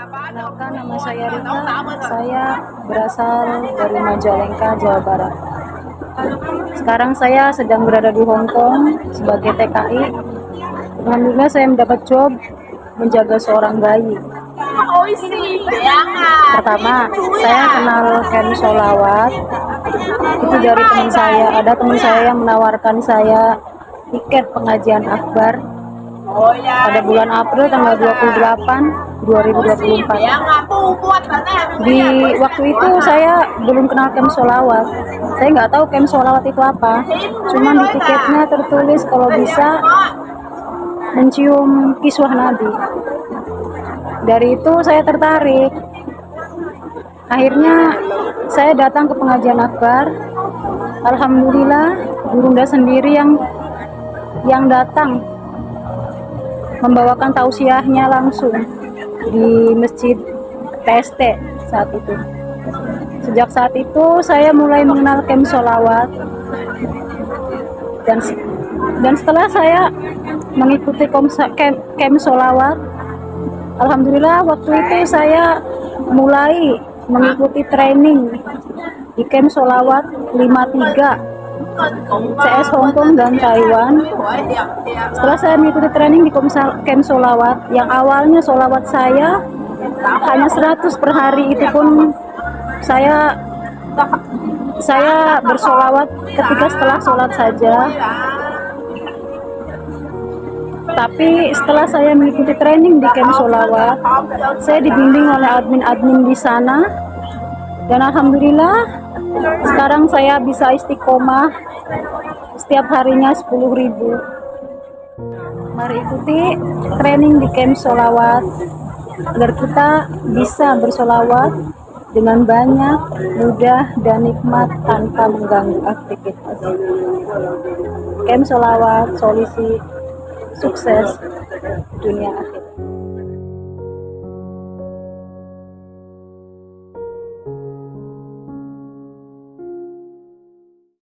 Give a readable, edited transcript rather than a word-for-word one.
Kenalkan, nama saya Rita. Saya berasal dari Majalengka, Jawa Barat. Sekarang saya sedang berada di Hong Kong sebagai TKI. Alhamdulillah saya mendapat job menjaga seorang bayi. Pertama, saya kenal Kem Sholawat itu dari teman saya. Ada teman saya yang menawarkan saya tiket pengajian akbar pada bulan April tanggal 28 2024. Di waktu itu saya belum kenal Kem Sholawat. Saya nggak tahu Kem Sholawat itu apa. Cuman di tiketnya tertulis kalau bisa mencium kiswah Nabi. Dari itu saya tertarik. Akhirnya saya datang ke pengajian akbar. Alhamdulillah Gurunda sendiri yang datang membawakan tausiahnya langsung di masjid TST saat itu. Sejak saat itu saya mulai mengenal Kem Sholawat, dan setelah saya mengikuti Kem Sholawat, alhamdulillah waktu itu saya mulai mengikuti training di Kem Sholawat 53 CS Hong Kong dan Taiwan. Setelah saya mengikuti training di Kem Sholawat, yang awalnya sholawat saya hanya 100 per hari, itu pun saya bersolawat ketika setelah sholat saja. Tapi setelah saya mengikuti training di Kem Sholawat, saya dibimbing oleh admin-admin di sana, dan alhamdulillah sekarang saya bisa istiqomah setiap harinya 10.000. Mari ikuti training di Kem Sholawat agar kita bisa bersolawat dengan banyak, mudah, dan nikmat tanpa mengganggu aktivitas. Kem Sholawat, solusi sukses dunia akhir.